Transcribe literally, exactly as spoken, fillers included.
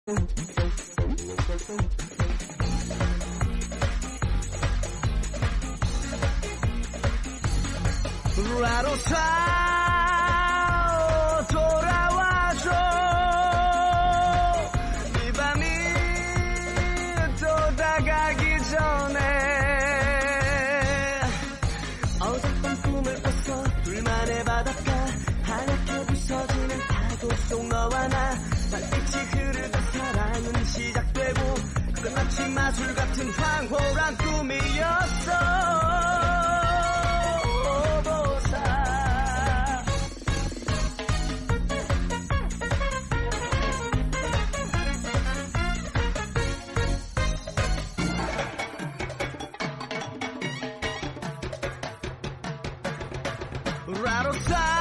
라로사 돌아와줘 이 밤이 또 다가기 전에 어젯밤 꿈을 꿨어 둘만의 바닷가 하얗게 부서지는 파도 속 너와 나 달빛이 흐르듯 사랑은 시작되고 끝마치 마술 같은 황홀한 꿈이었어 Rattle